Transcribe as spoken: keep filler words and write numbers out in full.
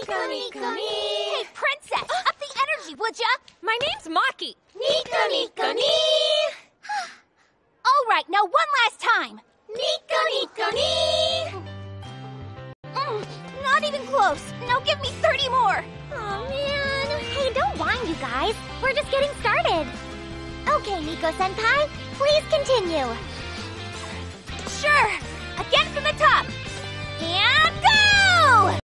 Nico, Nico, Nico. Hey, princess, up the energy, would ya? My name's Maki. Nico, Nico, Nico. All right, now one last time. Nico, Nico, Nico. Mm, not even close. Now give me thirty more. Oh man. Hey, don't whine, you guys. We're just getting started. Okay, Nico-senpai, please continue. Sure. Again from the top. And go!